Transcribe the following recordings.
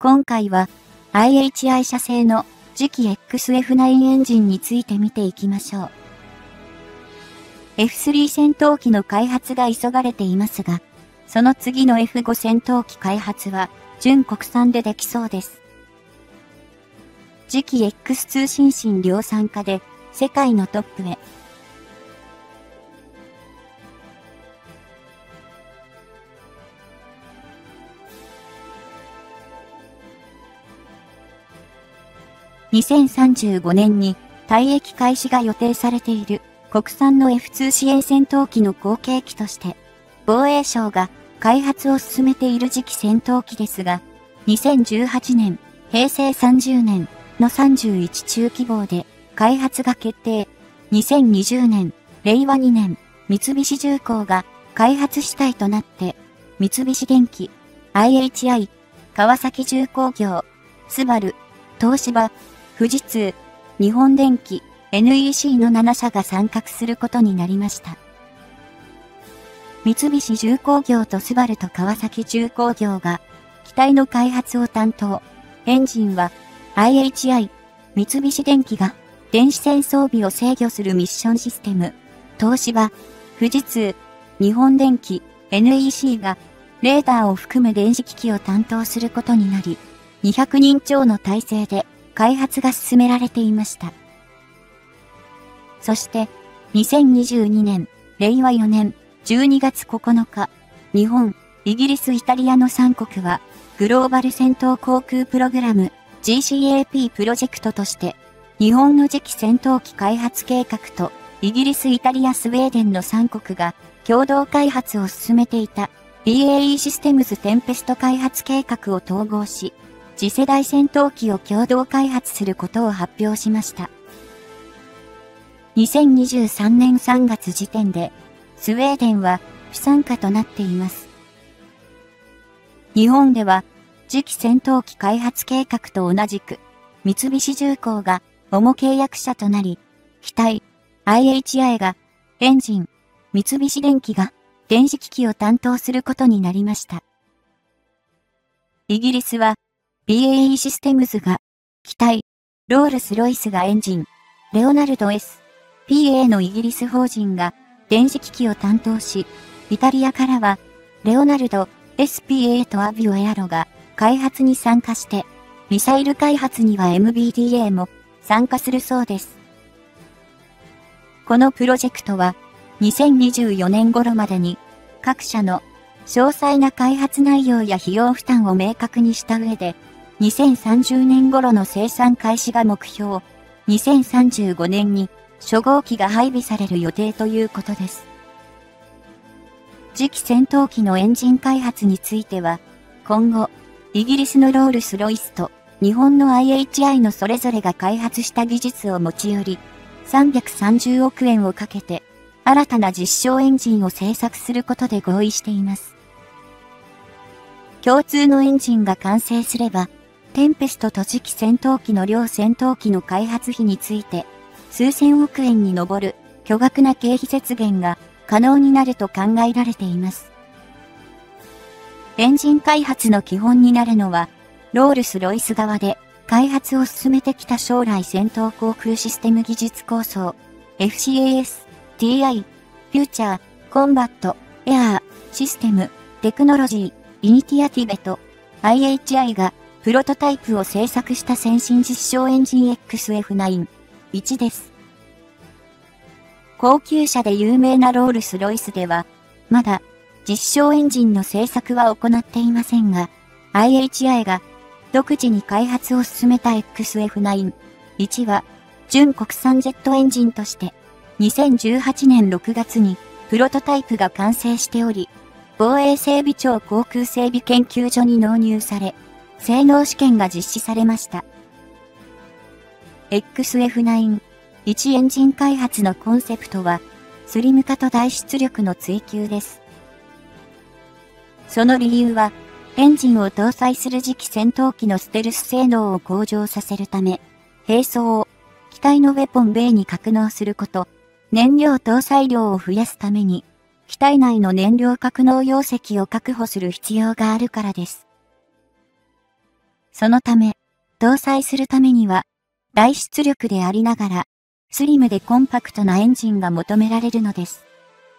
今回は IHI 社製の次期 XF9 エンジンについて見ていきましょう。F3 戦闘機の開発が急がれていますが、その次の F5 戦闘機開発は純国産でできそうです。次期 X 通信針量産化で世界のトップへ。2035年に退役開始が予定されている国産の F2 支援戦闘機の後継機として、防衛省が開発を進めている次期戦闘機ですが、2018年、平成30年の31中期号で開発が決定。2020年、令和2年、三菱重工が開発主体となって、三菱電機、IHI、川崎重工業、スバル、東芝、富士通、日本電機、NEC の7社が参画することになりました。三菱重工業とスバルと川崎重工業が機体の開発を担当。エンジンは IHI、三菱電機が電子戦装備を制御するミッションシステム。東芝、富士通、日本電機、NEC がレーダーを含む電子機器を担当することになり、200人超の体制で開発が進められていました。そして、2022年、令和4年、12月9日、日本、イギリス、イタリアの3国は、グローバル戦闘航空プログラム GCAP プロジェクトとして、日本の次期戦闘機開発計画と、イギリス、イタリア、スウェーデンの3国が共同開発を進めていた BAE システムズテンペスト開発計画を統合し、次世代戦闘機を共同開発することを発表しました。2023年3月時点で、スウェーデンは不参加となっています。日本では、次期戦闘機開発計画と同じく、三菱重工が主契約者となり、機体、IHI がエンジン、三菱電機が電子機器を担当することになりました。イギリスは、BAE システムズが機体、ロールスロイスがエンジン、レオナルド S、PA のイギリス法人が電子機器を担当し、イタリアからは、レオナルド、SPA とアビオエアロが開発に参加して、ミサイル開発には MBDA も参加するそうです。このプロジェクトは、2024年頃までに、各社の詳細な開発内容や費用負担を明確にした上で、2030年頃の生産開始が目標、2035年に初号機が配備される予定ということです。次期戦闘機のエンジン開発については、今後、イギリスのロールスロイスと日本の IHI のそれぞれが開発した技術を持ち寄り、330億円をかけて、新たな実証エンジンを製作することで合意しています。共通のエンジンが完成すれば、テンペストと次期戦闘機の両戦闘機の開発費について、数千億円に上る巨額な経費節減が可能になると考えられています。エンジン開発の基本になるのは、ロールスロイス側で開発を進めてきた将来戦闘航空システム技術構想、FCAS、TI、フューチャー、コンバット、エアー、システム、テクノロジー、イニティアティベと IHI がプロトタイプを製作した先進実証エンジン XF9、1です。高級車で有名なロールスロイスでは、まだ実証エンジンの製作は行っていませんが、IHI が独自に開発を進めた XF9、1は純国産ジェットエンジンとして、2018年6月にプロトタイプが完成しており、防衛整備庁航空整備研究所に納入され、性能試験が実施されました。XF9、1エンジン開発のコンセプトは、スリム化と大出力の追求です。その理由は、エンジンを搭載する次期戦闘機のステルス性能を向上させるため、兵装を機体のウェポンベイに格納すること、燃料搭載量を増やすために、機体内の燃料格納容積を確保する必要があるからです。 そのため、搭載するためには、大出力でありながら、スリムでコンパクトなエンジンが求められるのです。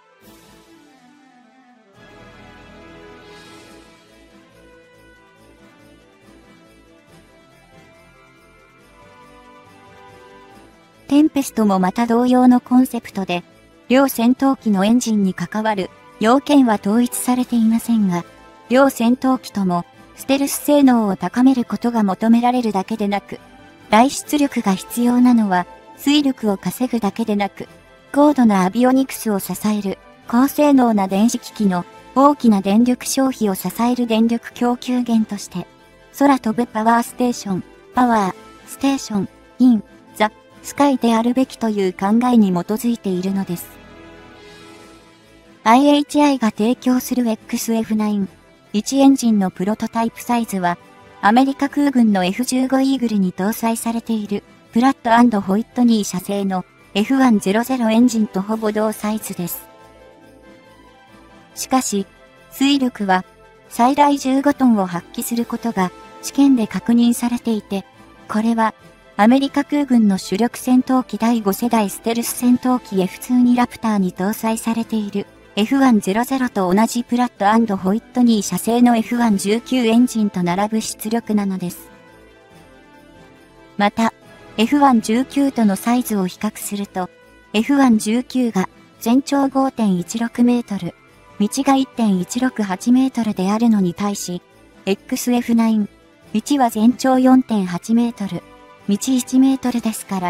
テンペストもまた同様のコンセプトで、両戦闘機のエンジンに関わる要件は統一されていませんが、両戦闘機ともステルス性能を高めることが求められるだけでなく、大出力が必要なのは推力を稼ぐだけでなく、高度なアビオニクスを支える高性能な電子機器の大きな電力消費を支える電力供給源として、空飛ぶパワーステーション、パワーステーション、イン、ザ、スカイであるべきという考えに基づいているのです。IHI が提供する XF9、1エンジンのプロトタイプサイズは、アメリカ空軍の F15 イーグルに搭載されている、プラット&ホイットニー社製の F100 エンジンとほぼ同サイズです。しかし、推力は最大15トンを発揮することが試験で確認されていて、これはアメリカ空軍の主力戦闘機第5世代ステルス戦闘機 F2 ラプターに搭載されている F100 と同じプラット&ホイットニー社製の F119 エンジンと並ぶ出力なのです。また、F119 とのサイズを比較すると、F119 が全長 5.16 メートル、道が 1.168 メートルであるのに対し、XF9、道は全長 4.8 メートル、道1メートルですから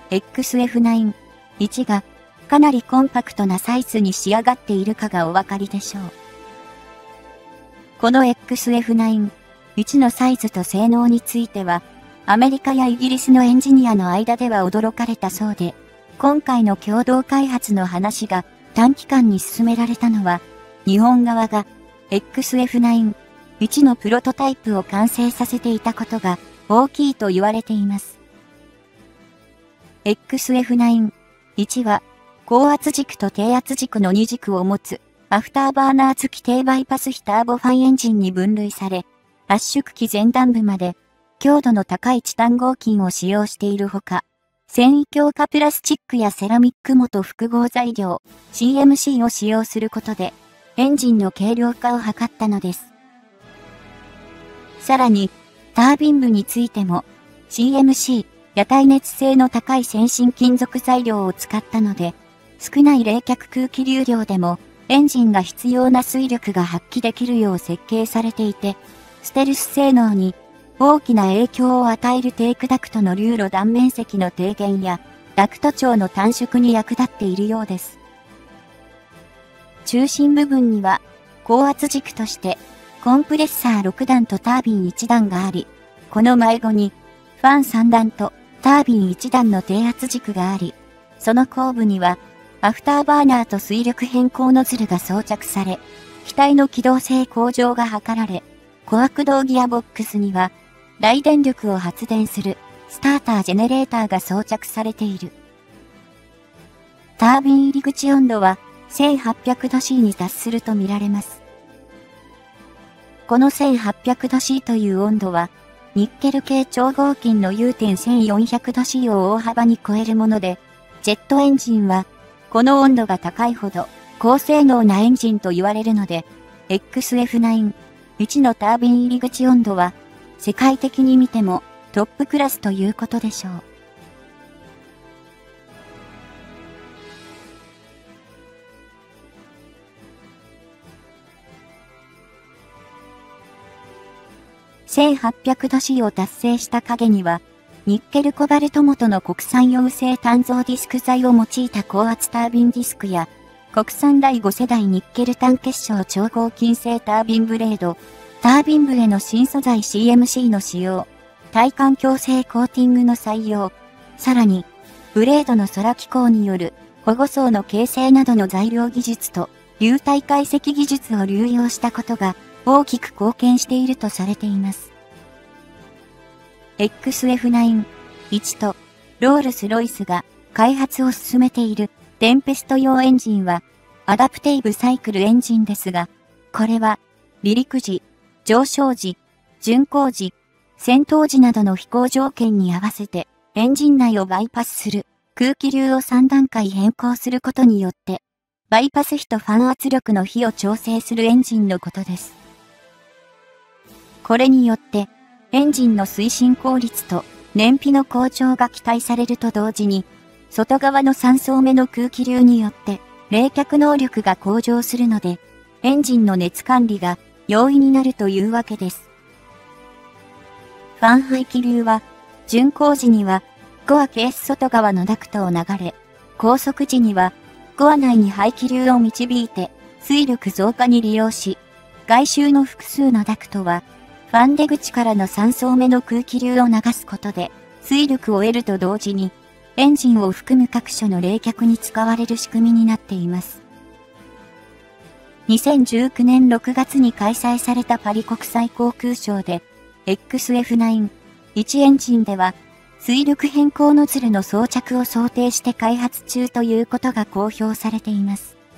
、XF9、1がかなりコンパクトなサイズに仕上がっているかがお分かりでしょう。この XF9、1のサイズと性能については、アメリカやイギリスのエンジニアの間では驚かれたそうで、今回の共同開発の話が短期間に進められたのは、日本側が XF9、1のプロトタイプを完成させていたことが大きいと言われています。XF9、1は高圧軸と低圧軸の2軸を持つアフターバーナー付き低バイパス比ターボファンエンジンに分類され、圧縮機前段部まで強度の高いチタン合金を使用しているほか、繊維強化プラスチックやセラミック元複合材料 CMC を使用することで、エンジンの軽量化を図ったのです。さらに、タービン部についても CMC や耐熱性の高い先進金属材料を使ったので、少ない冷却空気流量でもエンジンが必要な推力が発揮できるよう設計されていて、ステルス性能に大きな影響を与えるテークダクトの流路断面積の低減やダクト長の短縮に役立っているようです。中心部分には高圧軸としてコンプレッサー6段とタービン1段があり、この迷子にファン3段とタービン1段の低圧軸があり、その後部にはアフターバーナーと水力変更ノズルが装着され、機体の機動性向上が図られ、小悪動ギアボックスには大電力を発電するスタータージェネレーターが装着されている。タービン入り口温度は1800度 C に達するとみられます。この1800度 C という温度は、ニッケル系超合金のU.1400 度 C を大幅に超えるもので、ジェットエンジンは、この温度が高いほど高性能なエンジンと言われるので、XF9、1のタービン入り口温度は、世界的に見てもトップクラスということでしょう。1800度 C を達成した影には、ニッケルコバルト元の国産溶性炭造ディスク材を用いた高圧タービンディスクや、国産第5世代ニッケル単結晶超合金製タービンブレード、タービン部への新素材 CMC の使用、耐環境性コーティングの採用、さらに、ブレードの空気口による保護層の形成などの材料技術と流体解析技術を流用したことが大きく貢献しているとされています。XF9、1とロールスロイスが開発を進めているテンペスト用エンジンはアダプティブサイクルエンジンですが、これは離陸時、上昇時、巡航時、 戦闘時などの飛行条件に合わせて、エンジン内をバイパスする空気流を3段階変更することによって、バイパス比とファン圧力の比を調整するエンジンのことです。これによって、エンジンの推進効率と燃費の向上が期待されると同時に、外側の3層目の空気流によって冷却能力が向上するので、エンジンの熱管理が容易になるというわけです。ファン排気流は、巡航時には、コアケース外側のダクトを流れ、高速時には、コア内に排気流を導いて、推力増加に利用し、外周の複数のダクトは、ファン出口からの3層目の空気流を流すことで、推力を得ると同時に、エンジンを含む各所の冷却に使われる仕組みになっています。2019年6月に開催されたパリ国際航空ショーで、XF9、1エンジンでは、推力変更ノズルの装着を想定して開発中ということが公表されています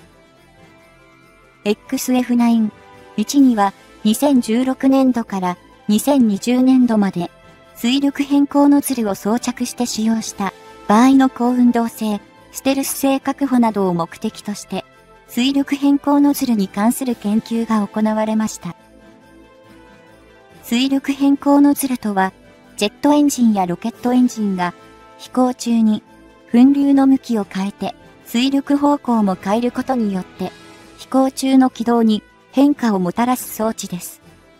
。XF9、1には、2016年度から2020年度まで、推力変更ノズルを装着して使用した場合の高運動性、ステルス性確保などを目的として、推力変更ノズルに関する研究が行われました。推力変更ノズルとは、ジェットエンジンやロケットエンジンが飛行中に噴流の向きを変えて推力方向も変えることによって飛行中の軌道に変化をもたらす装置です。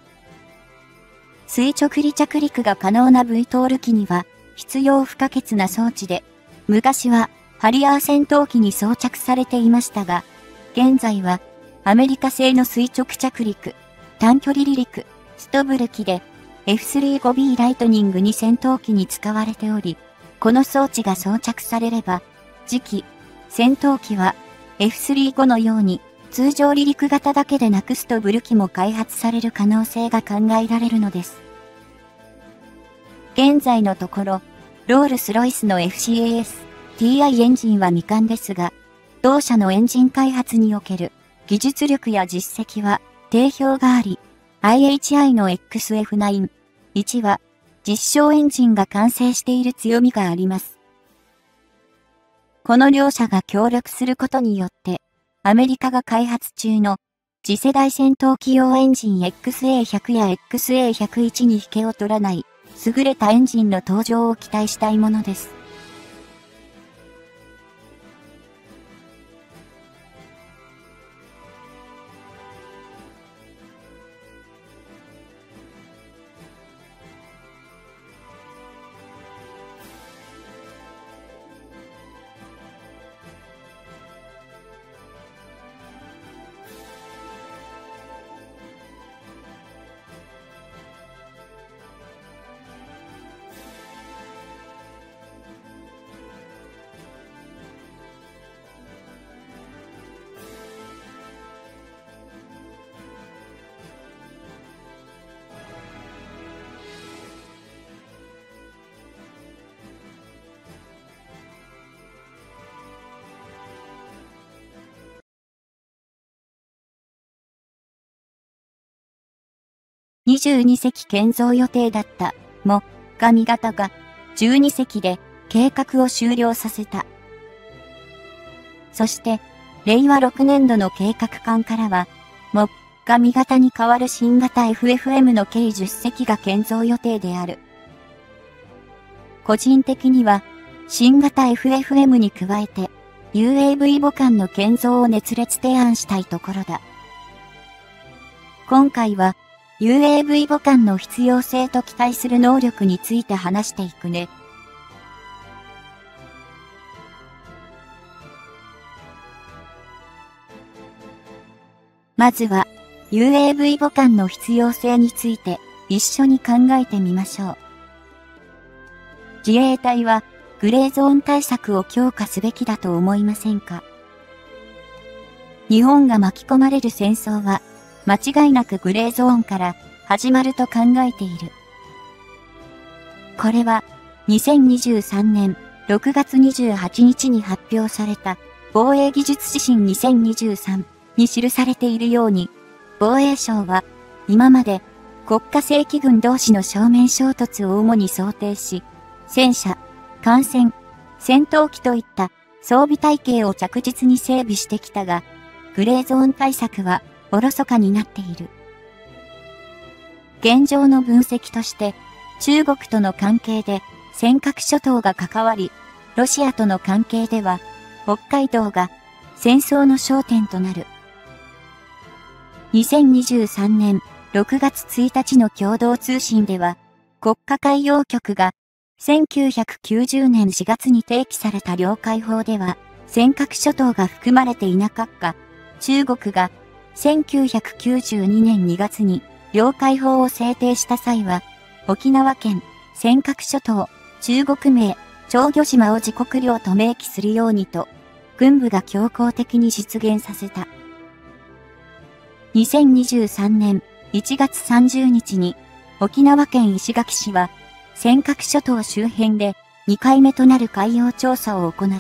垂直離着陸が可能な VTOL 機には必要不可欠な装置で、昔はハリアー戦闘機に装着されていましたが、現在はアメリカ製の垂直着陸、短距離離陸、ストブル機で F-35B ライトニングに戦闘機に使われており、この装置が装着されれば、次期戦闘機は F-35 のように通常離陸型だけでなくストブル機も開発される可能性が考えられるのです。現在のところ、ロールスロイスの FCAS-TI エンジンは未完ですが、同社のエンジン開発における技術力や実績は定評があり、IHI の XF9、1は実証エンジンが完成している強みがあります。この両社が協力することによって、アメリカが開発中の次世代戦闘機用エンジン XA100 や XA101 に引けを取らない優れたエンジンの登場を期待したいものです。22隻建造予定だったも上型が12隻で計画を終了させた。そして令和6年度の計画館からはも上型に代わる新型 FFM の計10隻が建造予定である。個人的には新型 FFM に加えて UAV 母艦の建造を熱烈提案したいところだ。今回はUAV 母艦の必要性と期待する能力について話していくね。まずは UAV 母艦の必要性について一緒に考えてみましょう。自衛隊はグレーゾーン対策を強化すべきだと思いませんか？日本が巻き込まれる戦争は間違いなくグレーゾーンから始まると考えている。これは2023年6月28日に発表された防衛技術指針2023に記されているように、防衛省は今まで国家正規軍同士の正面衝突を主に想定し、戦車、艦船、戦闘機といった装備体系を着実に整備してきたが、グレーゾーン対策はおろそかになっている。現状の分析として、中国との関係で尖閣諸島が関わり、ロシアとの関係では北海道が戦争の焦点となる。2023年6月1日の共同通信では、国家海洋局が1990年4月に提起された領海法では、尖閣諸島が含まれていなかった。中国が1992年2月に領海法を制定した際は、沖縄県尖閣諸島、中国名、長魚島を自国領と明記するようにと、軍部が強行的に実現させた。2023年1月30日に沖縄県石垣市は尖閣諸島周辺で2回目となる海洋調査を行った。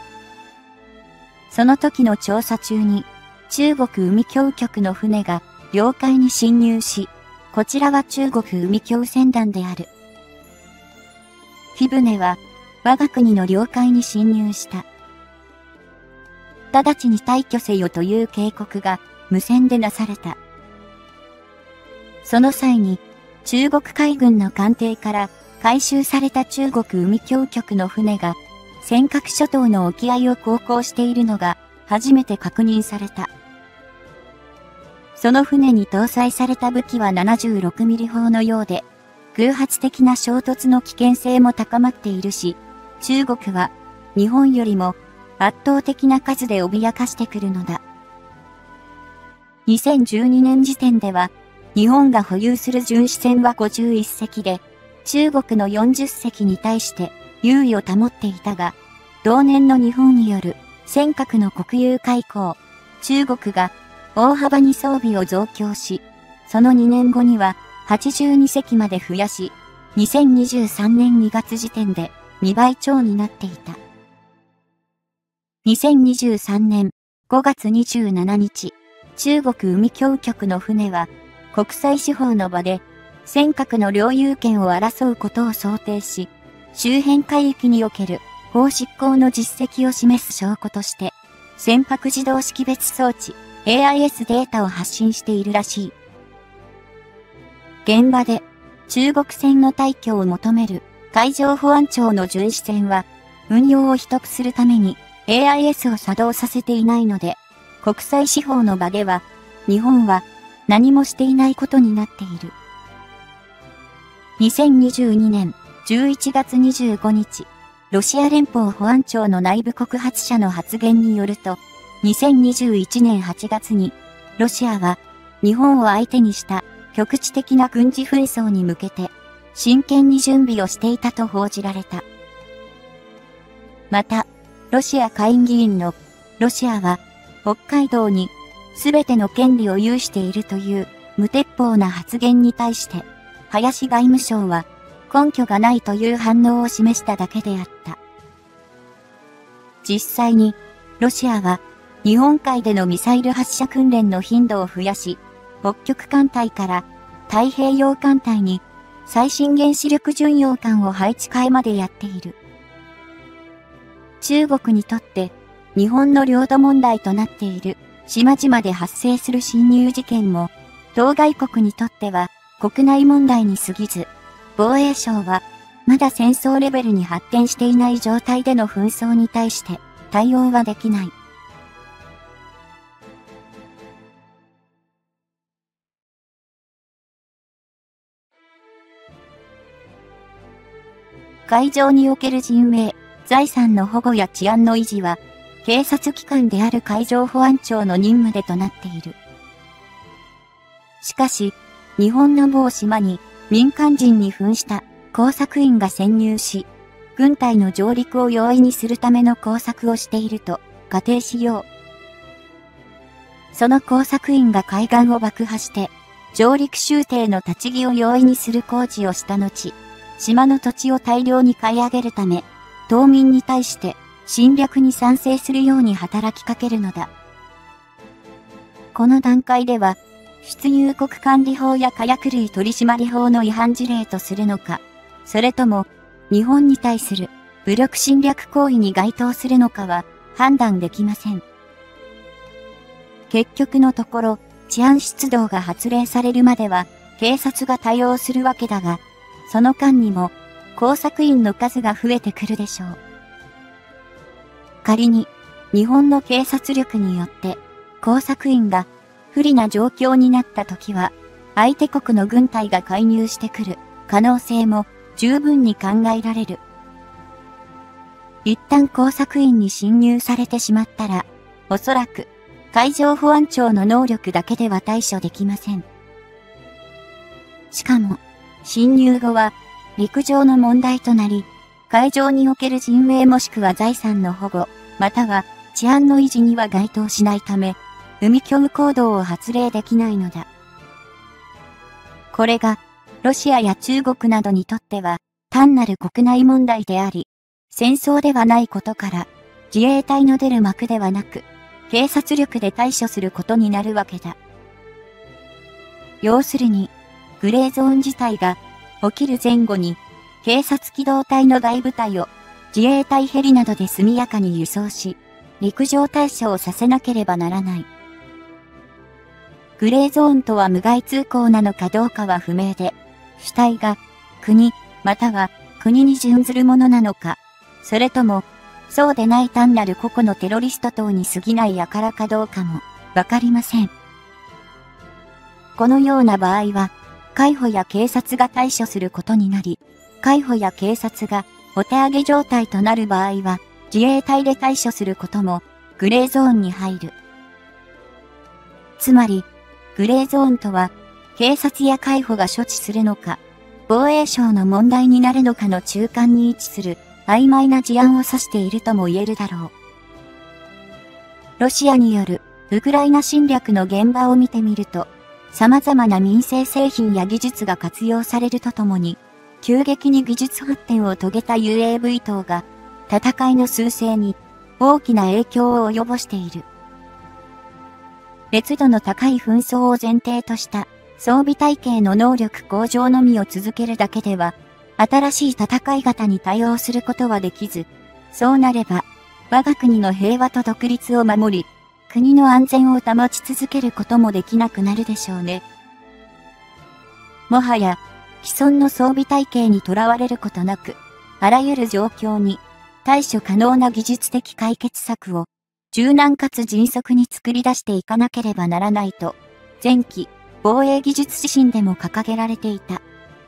その時の調査中に中国海峡局の船が領海に侵入し、こちらは中国海峡船団である。非船は我が国の領海に侵入した。直ちに退去せよという警告が無線でなされた。その際に中国海軍の艦艇から回収された中国海峡局の船が尖閣諸島の沖合を航行しているのが初めて確認された。その船に搭載された武器は76ミリ砲のようで、偶発的な衝突の危険性も高まっているし、中国は日本よりも圧倒的な数で脅かしてくるのだ。2012年時点では、日本が保有する巡視船は51隻で、中国の40隻に対して優位を保っていたが、同年の日本による尖閣の国有化以降、中国が大幅に装備を増強し、その2年後には82隻まで増やし、2023年2月時点で2倍超になっていた。2023年5月27日、中国海峡局の船は国際司法の場で尖閣の領有権を争うことを想定し、周辺海域における法執行の実績を示す証拠として、船舶自動識別装置 AIS データを発信しているらしい。現場で中国船の退去を求める海上保安庁の巡視船は運用を秘匿するために AIS を作動させていないので、国際司法の場では日本は何もしていないことになっている。2022年11月25日、ロシア連邦保安庁の内部告発者の発言によると、2021年8月に、ロシアは日本を相手にした局地的な軍事紛争に向けて、真剣に準備をしていたと報じられた。また、ロシア下院議員の、ロシアは北海道に全ての権利を有しているという無鉄砲な発言に対して、林外務省は根拠がないという反応を示しただけであった。実際に、ロシアは日本海でのミサイル発射訓練の頻度を増やし、北極艦隊から太平洋艦隊に最新原子力巡洋艦を配置換えまでやっている。中国にとって日本の領土問題となっている島々で発生する侵入事件も、当該国にとっては国内問題に過ぎず、防衛省はまだ戦争レベルに発展していない状態での紛争に対して対応はできない。海上における人命、財産の保護や治安の維持は、警察機関である海上保安庁の任務でとなっている。しかし、日本の某島に民間人に扮した工作員が潜入し、軍隊の上陸を容易にするための工作をしていると仮定しよう。その工作員が海岸を爆破して、上陸舟艇の立ち木を容易にする工事をした後、島の土地を大量に買い上げるため、島民に対して侵略に賛成するように働きかけるのだ。この段階では、 出入国管理法や火薬類取締法の違反事例とするのか、それとも日本に対する武力侵略行為に該当するのかは判断できません。結局のところ、治安出動が発令されるまでは警察が対応するわけだが、その間にも工作員の数が増えてくるでしょう。仮に日本の警察力によって工作員が不利な状況になったときは、相手国の軍隊が介入してくる可能性も十分に考えられる。一旦工作員に侵入されてしまったら、おそらく海上保安庁の能力だけでは対処できません。しかも、侵入後は陸上の問題となり、海上における人命もしくは財産の保護、または治安の維持には該当しないため、海虚無行動を発令できないのだ。これが、ロシアや中国などにとっては、単なる国内問題であり、戦争ではないことから、自衛隊の出る幕ではなく、警察力で対処することになるわけだ。要するに、グレーゾーン事態が起きる前後に、警察機動隊の大部隊を自衛隊ヘリなどで速やかに輸送し、陸上対処をさせなければならない。グレーゾーンとは無害通行なのかどうかは不明で、主体が国または国に準ずるものなのか、それともそうでない単なる個々のテロリスト等に過ぎない輩かどうかもわかりません。このような場合は、海保や警察が対処することになり、海保や警察がお手上げ状態となる場合は、自衛隊で対処することもグレーゾーンに入る。つまり、グレーゾーンとは、警察や海保が処置するのか、防衛省の問題になるのかの中間に位置する曖昧な事案を指しているとも言えるだろう。ロシアによるウクライナ侵略の現場を見てみると、様々な民生製品や技術が活用されるとともに、急激に技術発展を遂げた UAV 等が、戦いの趨勢に大きな影響を及ぼしている。烈度の高い紛争を前提とした装備体系の能力向上のみを続けるだけでは、新しい戦い方に対応することはできず、そうなれば、我が国の平和と独立を守り、国の安全を保ち続けることもできなくなるでしょうね。もはや、既存の装備体系にとらわれることなく、あらゆる状況に対処可能な技術的解決策を柔軟かつ迅速に作り出していかなければならないと、前期防衛技術指針でも掲げられていた。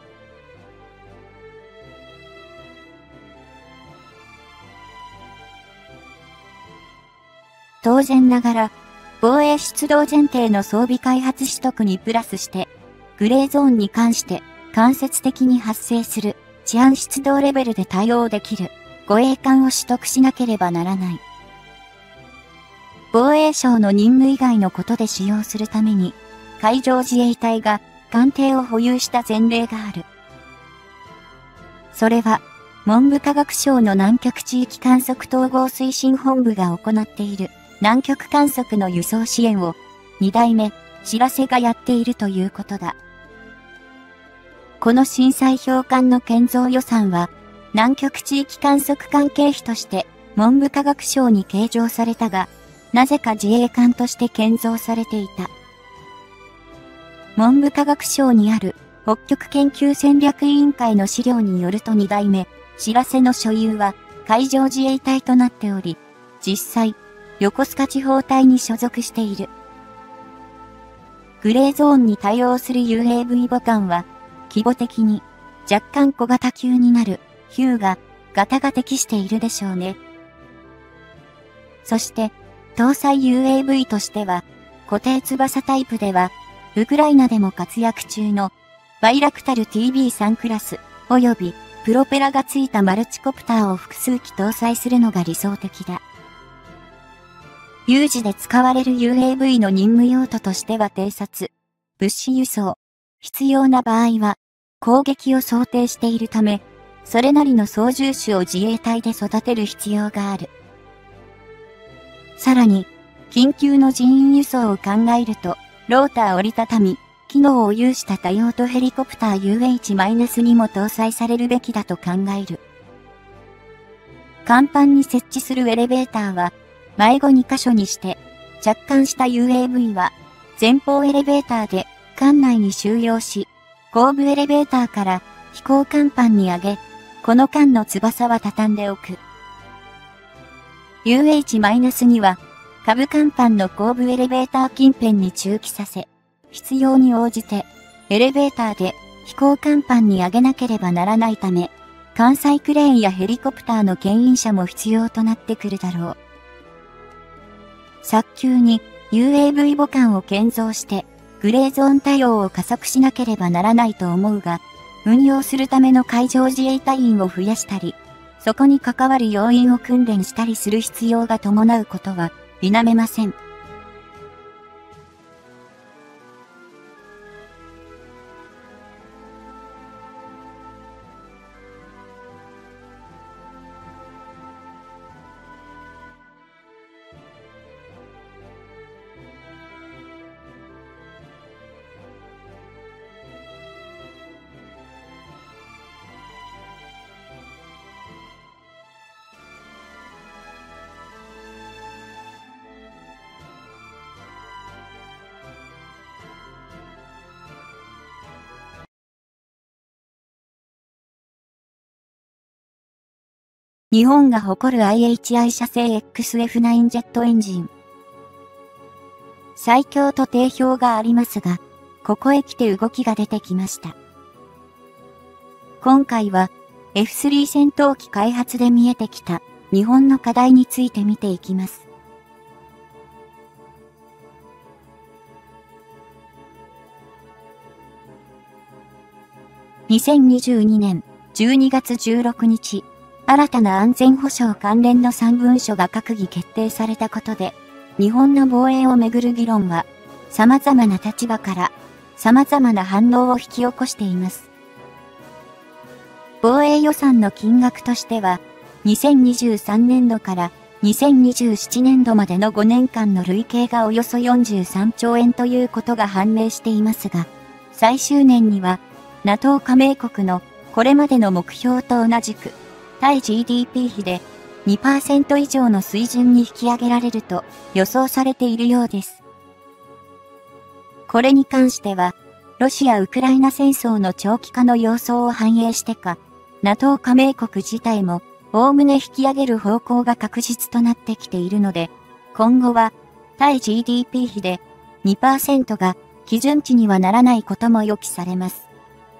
当然ながら、防衛出動前提の装備開発取得にプラスして、グレーゾーンに関して間接的に発生する治安出動レベルで対応できる護衛艦を取得しなければならない。防衛省の任務以外のことで使用するために、海上自衛隊が艦艇を保有した前例がある。それは、文部科学省の南極地域観測統合推進本部が行っている南極観測の輸送支援を2代目、しらせがやっているということだ。この震災評管の建造予算は、南極地域観測関係費として文部科学省に計上されたが、なぜか自衛艦として建造されていた。文部科学省にある北極研究戦略委員会の資料によると2代目、しらせの所有は海上自衛隊となっており、実際、横須賀地方隊に所属している。グレーゾーンに対応する UAV 母艦は、規模的に若干小型級になるヒューガ型が適しているでしょうね。そして、搭載 UAV としては、固定翼タイプでは、ウクライナでも活躍中のバイラクタル TB3 クラス及びプロペラがついたマルチコプターを複数機搭載するのが理想的だ。有事で使われる UAV の任務用途としては偵察、物資輸送、必要な場合は攻撃を想定しているため、それなりの操縦手を自衛隊で育てる必要がある。さらに、緊急の人員輸送を考えると、 ローター折りたたみ、機能を有した多用途ヘリコプター UH- にも搭載されるべきだと考える。甲板に設置するエレベーターは、前後2箇所にして、着艦した UAV は、前方エレベーターで艦内に収容し、後部エレベーターから飛行甲板に上げ、この間の翼は畳んでおく。UH- には、下部甲板の後部エレベーター近辺に駐機させ、必要に応じて、エレベーターで飛行甲板に上げなければならないため、艦載クレーンやヘリコプターの牽引車も必要となってくるだろう。早急に UAV 母艦を建造して、グレーゾーン対応を加速しなければならないと思うが、運用するための海上自衛隊員を増やしたり、そこに関わる要員を訓練したりする必要が伴うことは否めません。日本が誇る IHI 社製 XF9 ジェットエンジン。最強と定評がありますが、ここへ来て動きが出てきました。今回は F3 戦闘機開発で見えてきた日本の課題について見ていきます。2022年12月16日、新たな安全保障関連の3文書が閣議決定されたことで、日本の防衛をめぐる議論は、様々な立場から様々な反応を引き起こしています。防衛予算の金額としては、2023年度から2027年度までの5年間の累計がおよそ43兆円ということが判明していますが、最終年には NATO 加盟国のこれまでの目標と同じく、対 GDP 比で 2% 以上の水準に引き上げられると予想されているようです。これに関しては、ロシア・ウクライナ戦争の長期化の様相を反映してか、NATO 加盟国自体もおおむね引き上げる方向が確実となってきているので、今後は対 GDP 比で 2% が基準値にはならないことも予期されます。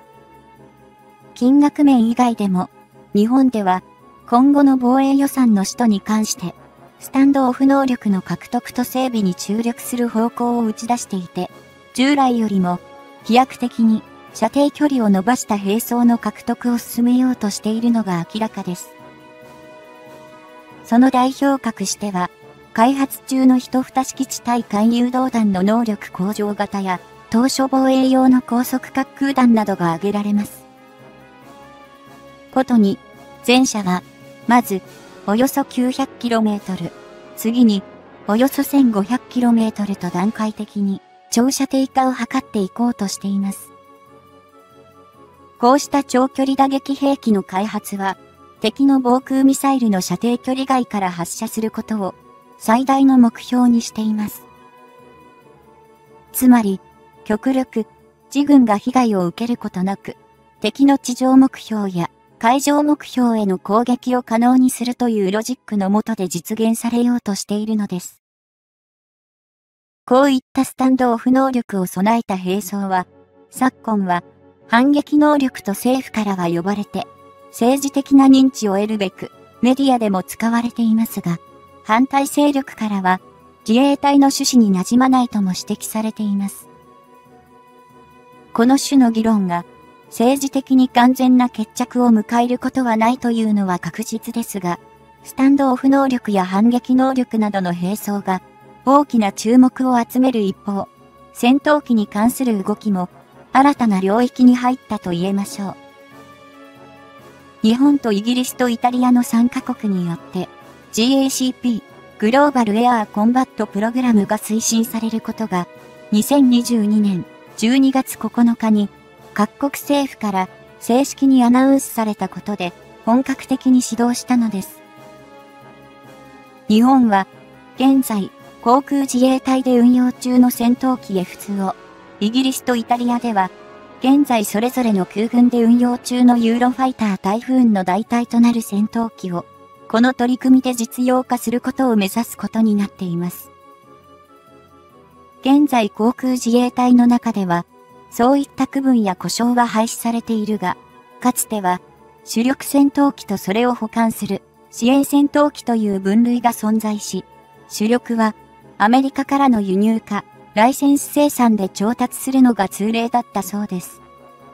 金額面以外でも、日本では今後の防衛予算の使途に関して、スタンドオフ能力の獲得と整備に注力する方向を打ち出していて、従来よりも飛躍的に射程距離を伸ばした兵装の獲得を進めようとしているのが明らかです。その代表格しては、開発中の一蓋式地対艦誘導弾の能力向上型や、当初防衛用の高速滑空弾などが挙げられます。ことに、前者は、まず、およそ 900km、次に、およそ 1500km と段階的に、長射程化を図っていこうとしています。こうした長距離打撃兵器の開発は、敵の防空ミサイルの射程距離外から発射することを、最大の目標にしています。つまり、極力、自軍が被害を受けることなく、敵の地上目標や、海上目標への攻撃を可能にするというロジックの下で実現されようとしているのです。こういったスタンドオフ能力を備えた兵装は、昨今は反撃能力と政府からは呼ばれて、政治的な認知を得るべくメディアでも使われていますが、反対勢力からは自衛隊の趣旨に馴染まないとも指摘されています。この種の議論が、政治的に完全な決着を迎えることはないというのは確実ですが、スタンドオフ能力や反撃能力などの兵装が大きな注目を集める一方、戦闘機に関する動きも新たな領域に入ったと言えましょう。日本とイギリスとイタリアの3カ国によって GACP グローバルエアーコンバットプログラムが推進されることが 2022年12月9日に各国政府から正式にアナウンスされたことで本格的に始動したのです。日本は現在航空自衛隊で運用中の戦闘機 F2 をイギリスとイタリアでは現在それぞれの空軍で運用中のユーロファイタータイフーンの代替となる戦闘機をこの取り組みで実用化することを目指すことになっています。現在航空自衛隊の中ではそういった区分や故障は廃止されているが、かつては主力戦闘機とそれを補完する支援戦闘機という分類が存在し、主力はアメリカからの輸入かライセンス生産で調達するのが通例だったそうです。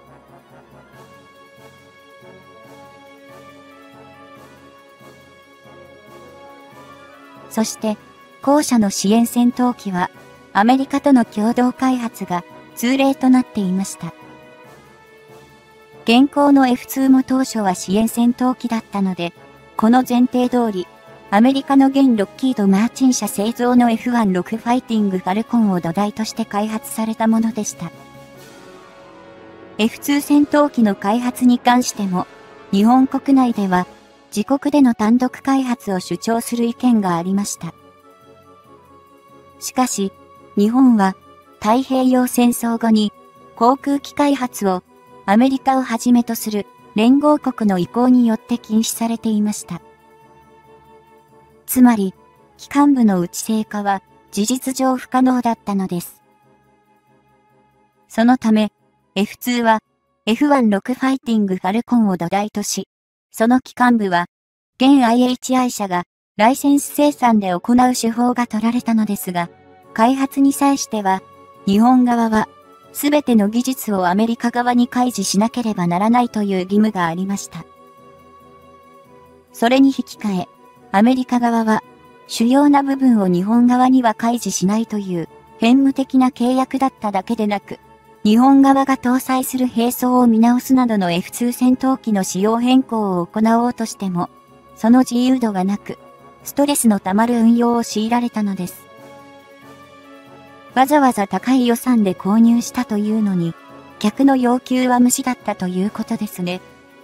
そして、後者の支援戦闘機は、アメリカとの共同開発が通例となっていました。現行の F2 も当初は支援戦闘機だったので、この前提通り、アメリカの現ロッキード・マーチン社製造の F16 ファイティング・ファルコンを土台として開発されたものでした。F2 戦闘機の開発に関しても、日本国内では自国での単独開発を主張する意見がありました。しかし、日本は太平洋戦争後に航空機開発をアメリカをはじめとする連合国の意向によって禁止されていました。つまり、機関部の内製化は事実上不可能だったのです。そのため、F2 は F16 ファイティング・ファルコンを土台とし、その機関部は、現 IHI 社がライセンス生産で行う手法が取られたのですが、開発に際しては、日本側は、すべての技術をアメリカ側に開示しなければならないという義務がありました。それに引き換え、アメリカ側は、主要な部分を日本側には開示しないという、偏無的な契約だっただけでなく、日本側が搭載する兵装を見直すなどの F2 戦闘機の仕様変更を行おうとしても、その自由度がなく、ストレスのたまる運用を強いられたのです。わざわざ高い予算で購入したというのに、客の要求は無視だったということですね。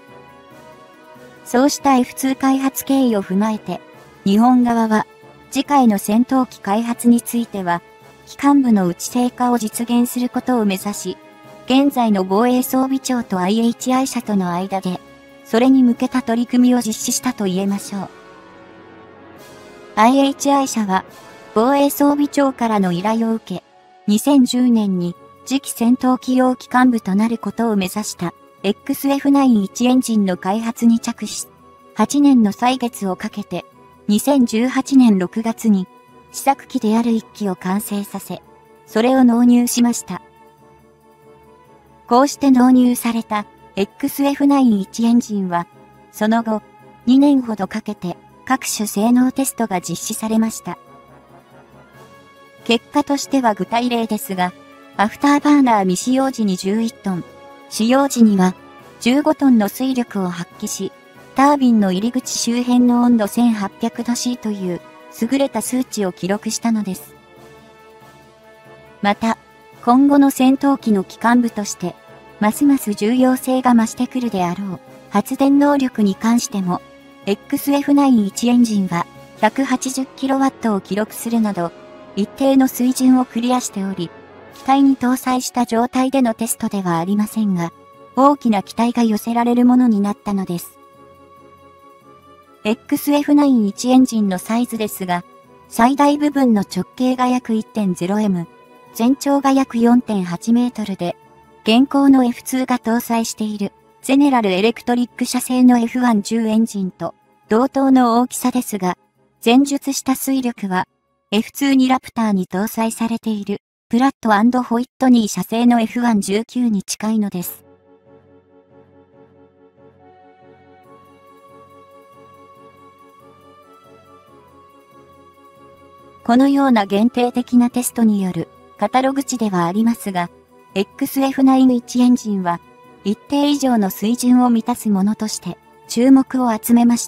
そうした F2 開発経緯を踏まえて、日本側は、次回の戦闘機開発については、機関部の内製化を実現することを目指し、現在の防衛装備庁と IHI 社との間で、それに向けた取り組みを実施したと言えましょう。IHI 社は、防衛装備庁からの依頼を受け、2010年に次期戦闘機用機関部となることを目指した XF91 エンジンの開発に着手し、8年の歳月をかけて、2018年6月に試作機である1機を完成させ、それを納入しました。こうして納入された XF91 エンジンは、その後、2年ほどかけて各種性能テストが実施されました。結果としては具体例ですが、アフターバーナー未使用時に11トン、使用時には15トンの推力を発揮し、タービンの入り口周辺の温度1800度 C という優れた数値を記録したのです。また、今後の戦闘機の機関部として、ますます重要性が増してくるであろう発電能力に関しても、XF91 エンジンは 180kW を記録するなど、一定の水準をクリアしており、機体に搭載した状態でのテストではありませんが、大きな期待が寄せられるものになったのです。XF91 エンジンのサイズですが、最大部分の直径が約 1.0m、全長が約 4.8 メートルで、現行の F2 が搭載しているゼネラルエレクトリック社製の F10 エンジンと同等の大きさですが、前述した推力は F2 ラプターに搭載されているプラット&ホイットニー社製の F119 に近いのです。このような限定的なテストによるカタログ値ではありますが、XF91 エンジンは一定以上の水準を満たすものとして注目を集めました。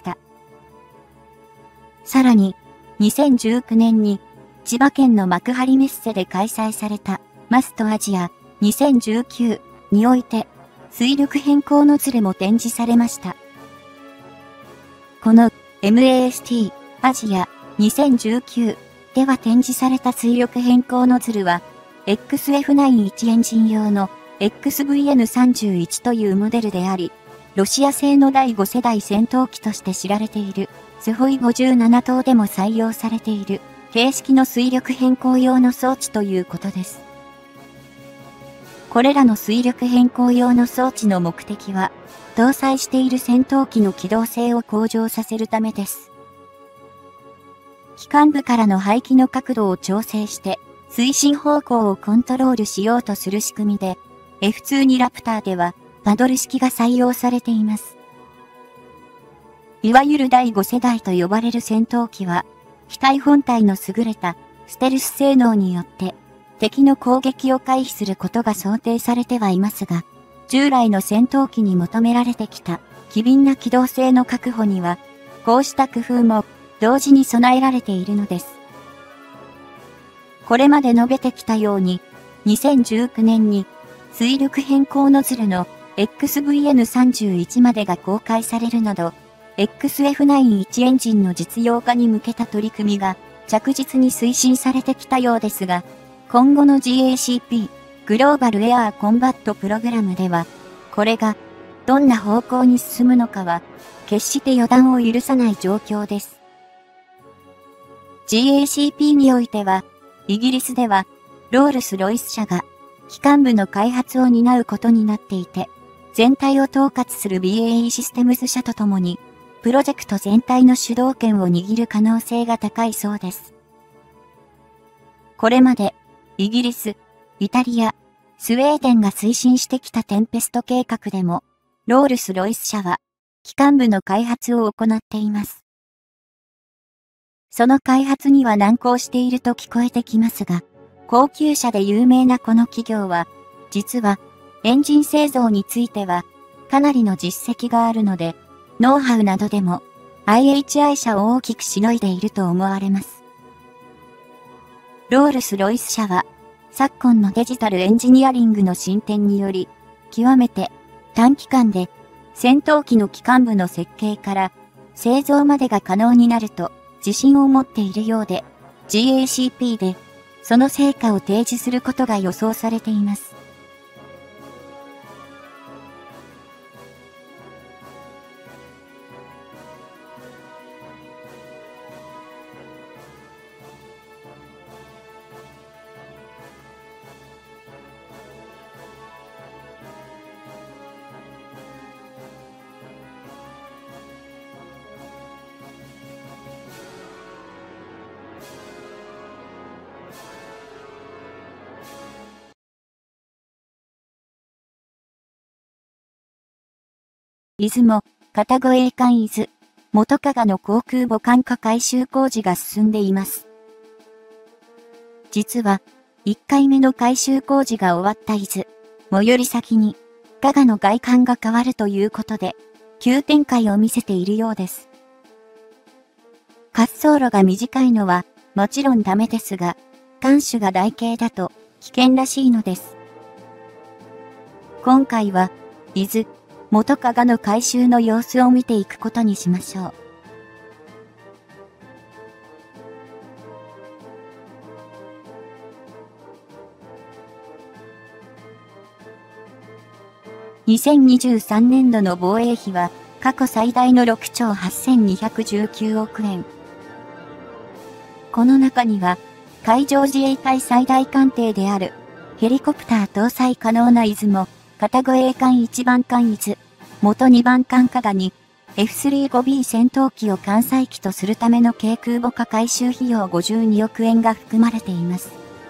さらに、2019年に千葉県の幕張メッセで開催されたマストアジア2019において、水力変更ノズルも展示されました。この MAST アジア2019では展示された水力変更ノズルは、XF91 エンジン用の XVN31 というモデルであり、ロシア製の第5世代戦闘機として知られているスホイ57等でも採用されている形式の水力変更用の装置ということです。これらの水力変更用の装置の目的は、搭載している戦闘機の機動性を向上させるためです。機関部からの排気の角度を調整して、推進方向をコントロールしようとする仕組みで、F-2 ラプターでは、パドル式が採用されています。いわゆる第5世代と呼ばれる戦闘機は、機体本体の優れたステルス性能によって、敵の攻撃を回避することが想定されてはいますが、従来の戦闘機に求められてきた機敏な機動性の確保には、こうした工夫も同時に備えられているのです。これまで述べてきたように、2019年に水力変更ノズルの XVN31 までが公開されるなど、XF91 エンジンの実用化に向けた取り組みが着実に推進されてきたようですが、今後の GACP、グローバルエアーコンバットプログラムでは、これがどんな方向に進むのかは、決して予断を許さない状況です。GACP においては、イギリスでは、ロールス・ロイス社が、機関部の開発を担うことになっていて、全体を統括する BAE システムズ社とともに、プロジェクト全体の主導権を握る可能性が高いそうです。これまで、イギリス、イタリア、スウェーデンが推進してきたテンペスト計画でも、ロールス・ロイス社は、機関部の開発を行っています。その開発には難航していると聞こえてきますが、高級車で有名なこの企業は、実は、エンジン製造については、かなりの実績があるので、ノウハウなどでも、IHI 社を大きくしのいでいると思われます。ロールス・ロイス社は、昨今のデジタルエンジニアリングの進展により、極めて短期間で戦闘機の機関部の設計から製造までが可能になると自信を持っているようで、GACP でその成果を提示することが予想されています。出雲、片越栄冠伊豆、元加賀の航空母艦化改修工事が進んでいます。実は、1回目の改修工事が終わった伊豆、最寄り先に、加賀の外観が変わるということで、急展開を見せているようです。滑走路が短いのは、もちろんダメですが、艦首が台形だと、危険らしいのです。今回は、伊豆、元加賀の改修の様子を見ていくことにしましょう。2023年度の防衛費は過去最大の6兆8219億円。この中には海上自衛隊最大艦艇であるヘリコプター搭載可能な出雲、片越栄冠1番艦伊豆、元2番艦加賀に F35B 戦闘機を艦載機とするための軽空母化改修費用52億円が含まれています。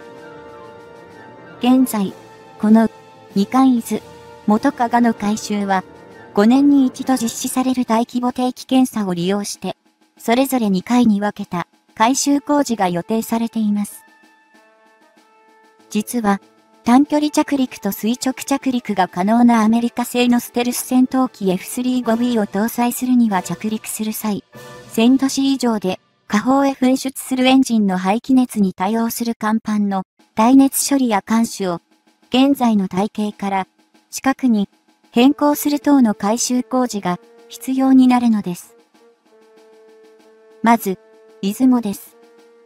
現在、この2艦伊豆、元加賀の改修は5年に一度実施される大規模定期検査を利用して、それぞれ2回に分けた改修工事が予定されています。実は、短距離着陸と垂直着陸が可能なアメリカ製のステルス戦闘機 F35B を搭載するには着陸する際、1000度 C 以上で下方へ噴出するエンジンの排気熱に対応する甲板の耐熱処理や監視を、現在の体系から近くに変更する等の改修工事が必要になるのです。まず、出雲です。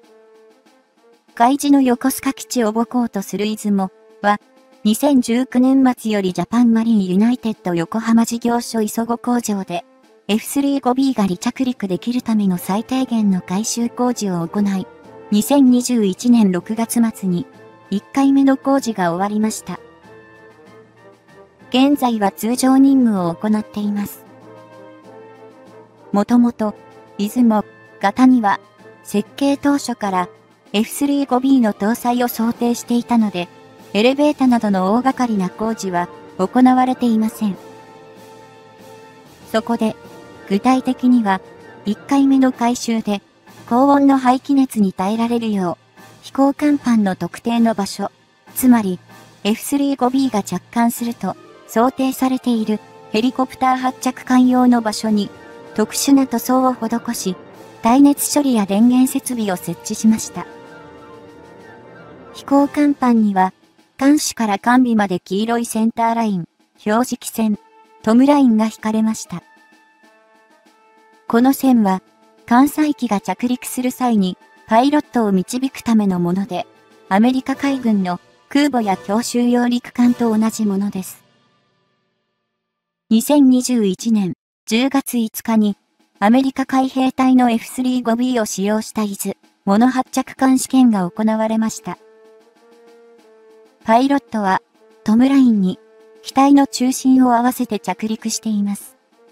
海自の横須賀基地を母港とする出雲は、2019年末よりジャパンマリンユナイテッド横浜事業所磯子工場で F35B が離着陸できるための最低限の改修工事を行い、2021年6月末に1回目の工事が終わりました。現在は通常任務を行っています。もともと、出雲型には設計当初から F35B の搭載を想定していたので、エレベータなどの大掛かりな工事は行われていません。そこで、具体的には、1回目の改修で、高温の排気熱に耐えられるよう、飛行甲板の特定の場所、つまり F35B が着艦すると想定されているヘリコプター発着艦用の場所に特殊な塗装を施し、耐熱処理や電源設備を設置しました。飛行甲板には、艦首から艦尾まで黄色いセンターライン、表示基線、トムラインが引かれました。この線は、艦載機が着陸する際にパイロットを導くためのもので、アメリカ海軍の空母や強襲揚陸艦と同じものです。2021年10月5日に、アメリカ海兵隊の F35B を使用した出雲発着艦試験が行われました。パイロットはトムラインに機体の中心を合わせて着陸しています。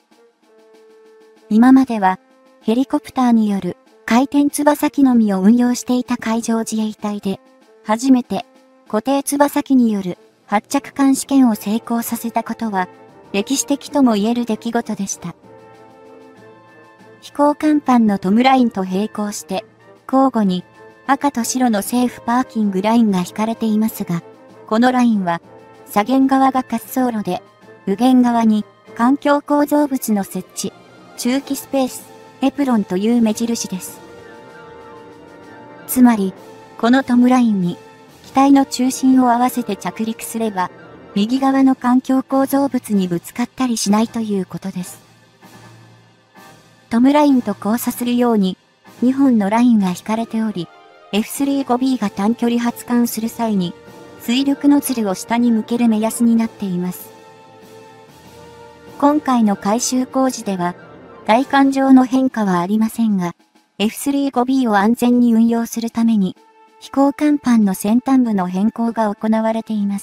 今まではヘリコプターによる回転翼機のみを運用していた海上自衛隊で、初めて固定翼機による発着艦試験を成功させたことは歴史的とも言える出来事でした。飛行甲板のトムラインと並行して交互に赤と白のセーフパーキングラインが引かれていますが、このラインは左舷側が滑走路で、右舷側に環境構造物の設置、駐機スペース、エプロンという目印です。つまり、このトムラインに機体の中心を合わせて着陸すれば、右側の環境構造物にぶつかったりしないということです。トムラインと交差するように、2本のラインが引かれており、F35B が短距離発艦する際に、推力ノズルを下に向ける目安になっています。今回の改修工事では、外観上の変化はありませんが、F35B を安全に運用するために、飛行甲板の先端部の変更が行われています。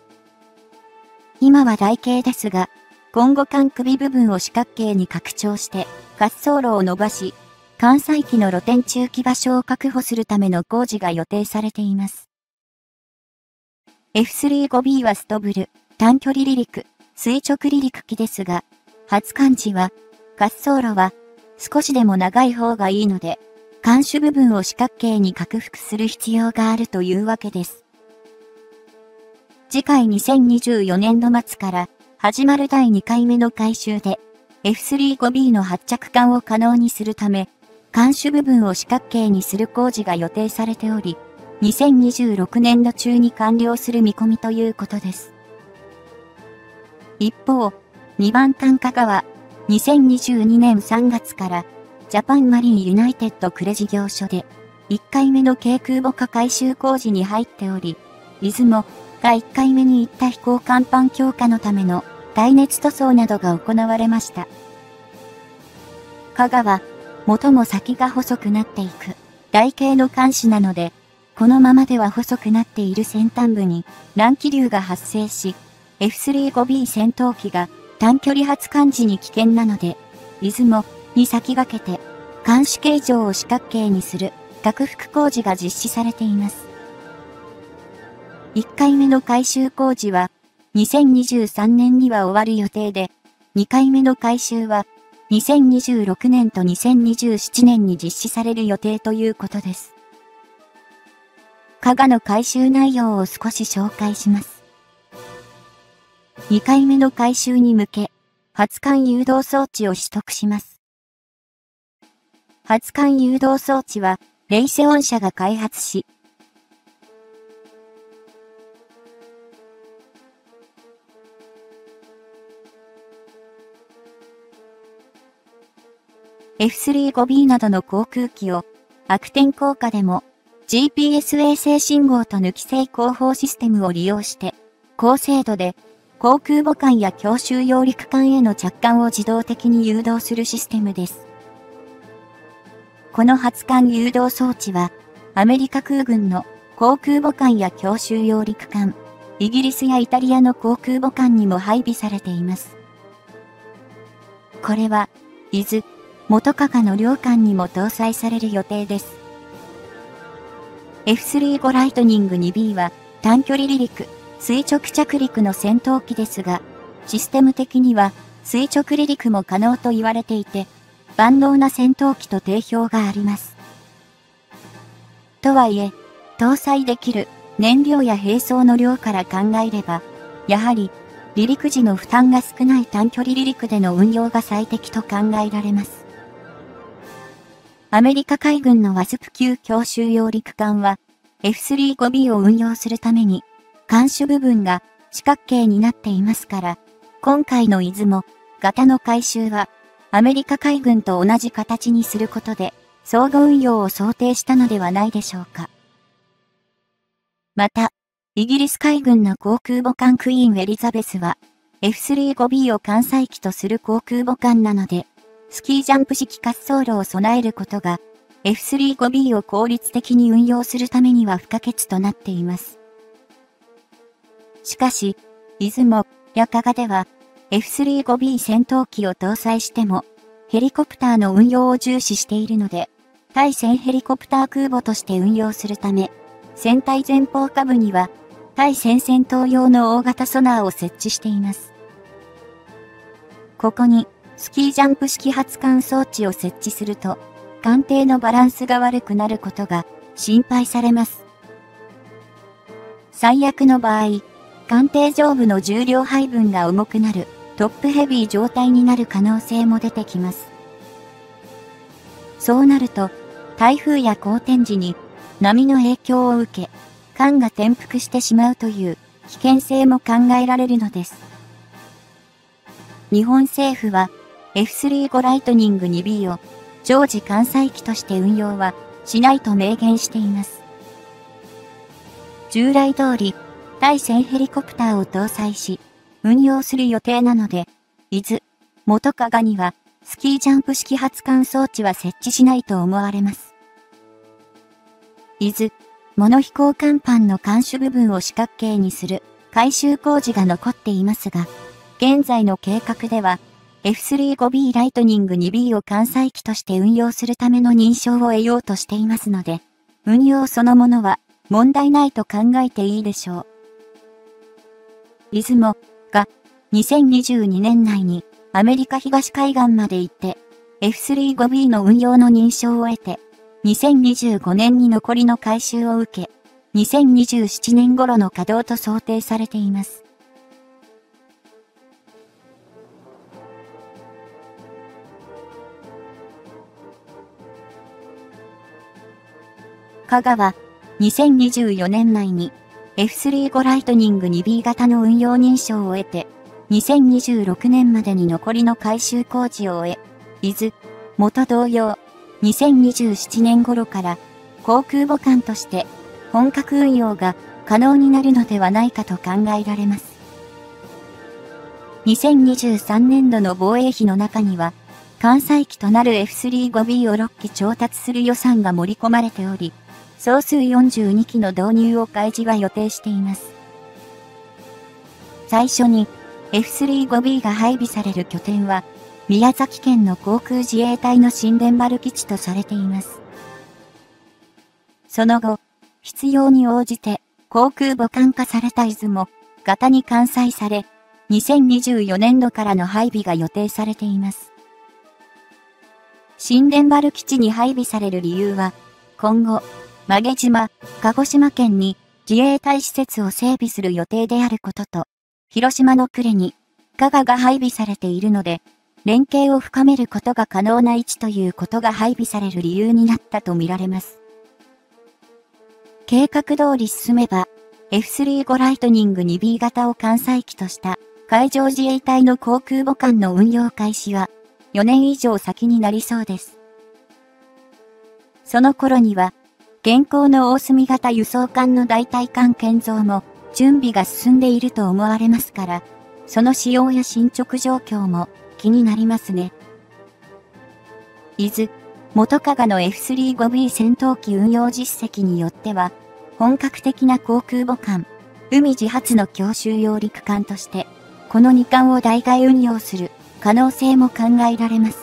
今は台形ですが、今後艦首部分を四角形に拡張して、滑走路を伸ばし、艦載機の露天駐機場所を確保するための工事が予定されています。F35B はストブル、短距離離陸、垂直離陸機ですが、発艦時は、滑走路は少しでも長い方がいいので、艦首部分を四角形に拡幅する必要があるというわけです。次回2024年度末から始まる第2回目の改修で、F35B の発着艦を可能にするため、艦首部分を四角形にする工事が予定されており、2026年度中に完了する見込みということです。一方、2番艦加賀は、2022年3月からジャパンマリンユナイテッド呉事業所で1回目の軽空母化改修工事に入っており、出雲が1回目に行った飛行甲板強化のための耐熱塗装などが行われました。加賀は、元も先が細くなっていく台形の艦首なので、このままでは細くなっている先端部に乱気流が発生し、F35B 戦闘機が短距離発艦時に危険なので、出雲に先駆けて、艦首形状を四角形にする拡幅工事が実施されています。1回目の改修工事は、2023年には終わる予定で、2回目の改修は、2026年と2027年に実施される予定ということです。加賀の改修内容を少し紹介します。2回目の改修に向け、発艦誘導装置を取得します。発艦誘導装置は、レイセオン社が開発し、 F-35B などの航空機を悪天候下でも GPS 衛星信号と抜き制広報システムを利用して高精度で航空母艦や強襲揚陸艦への着艦を自動的に誘導するシステムです。この発艦誘導装置はアメリカ空軍の航空母艦や強襲揚陸艦、イギリスやイタリアの航空母艦にも配備されています。これは、伊豆、元加賀の両艦にも搭載される予定です。F-35 ライトニング 2B は短距離離陸、垂直着陸の戦闘機ですが、システム的には垂直離陸も可能と言われていて、万能な戦闘機と定評があります。とはいえ、搭載できる燃料や兵装の量から考えれば、やはり離陸時の負担が少ない短距離離陸での運用が最適と考えられます。アメリカ海軍のワスプ級強襲揚陸艦は F-35B を運用するために艦首部分が四角形になっていますから、今回の出雲型の改修はアメリカ海軍と同じ形にすることで相互運用を想定したのではないでしょうか。また、イギリス海軍の航空母艦クイーンエリザベスは F-35B を艦載機とする航空母艦なので、スキージャンプ式滑走路を備えることが F-35B を効率的に運用するためには不可欠となっています。しかし、出雲や加賀では F-35B 戦闘機を搭載してもヘリコプターの運用を重視しているので、対戦ヘリコプター空母として運用するため、船体前方下部には対戦戦闘用の大型ソナーを設置しています。ここにスキージャンプ式発艦装置を設置すると、艦艇のバランスが悪くなることが心配されます。最悪の場合、艦艇上部の重量配分が重くなるトップヘビー状態になる可能性も出てきます。そうなると、台風や荒天時に波の影響を受け、艦が転覆してしまうという危険性も考えられるのです。日本政府は F-35 ライトニング 2B を常時艦載機として運用はしないと明言しています。従来通り、対戦ヘリコプターを搭載し、運用する予定なので、伊豆、元加賀には、スキージャンプ式発艦装置は設置しないと思われます。伊豆、モノ飛行甲板の艦首部分を四角形にする改修工事が残っていますが、現在の計画では、F-35B ライトニング 2B を艦載機として運用するための認証を得ようとしていますので、運用そのものは問題ないと考えていいでしょう。出雲が2022年内にアメリカ東海岸まで行って F-35B の運用の認証を得て2025年に残りの改修を受け2027年頃の稼働と想定されています。加賀は2024年内にF-35 ライトニング 2B 型の運用認証を得て、2026年までに残りの改修工事を終え、伊豆、元同様、2027年頃から航空母艦として本格運用が可能になるのではないかと考えられます。2023年度の防衛費の中には、艦載機となる F-35B を6機調達する予算が盛り込まれており、総数42機の導入を開示は予定しています。最初に F-35B が配備される拠点は、宮崎県の航空自衛隊の新田丸基地とされています。その後、必要に応じて航空母艦化された出雲型に艦載され、2024年度からの配備が予定されています。新田原基地に配備される理由は、今後、馬毛島、鹿児島県に自衛隊施設を整備する予定であることと、広島の呉に加賀が配備されているので、連携を深めることが可能な位置ということが配備される理由になったとみられます。計画通り進めば、F-35 ライトニング 2B 型を艦載機とした海上自衛隊の航空母艦の運用開始は、 4年以上先になりそうです。その頃には、現行の大隅型輸送艦の代替艦建造も準備が進んでいると思われますから、その使用や進捗状況も気になりますね。伊豆、元加賀の F35B 戦闘機運用実績によっては、本格的な航空母艦、海自発の強襲揚陸艦として、この2艦を代替運用する可能性も考えられます。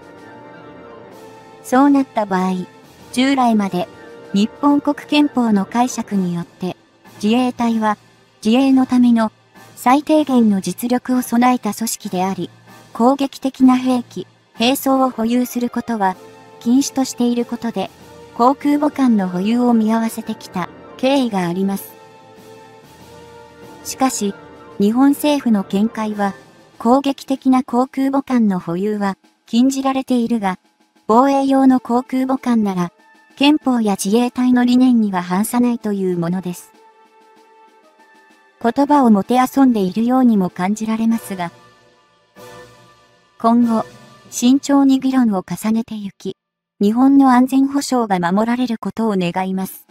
そうなった場合、従来まで日本国憲法の解釈によって、自衛隊は自衛のための最低限の実力を備えた組織であり、攻撃的な兵器、兵装を保有することは禁止としていることで、航空母艦の保有を見合わせてきた経緯があります。しかし、日本政府の見解は、攻撃的な航空母艦の保有は禁じられているが、防衛用の航空母艦なら、憲法や自衛隊の理念には反さないというものです。言葉をもてあそんでいるようにも感じられますが、今後、慎重に議論を重ねてゆき、日本の安全保障が守られることを願います。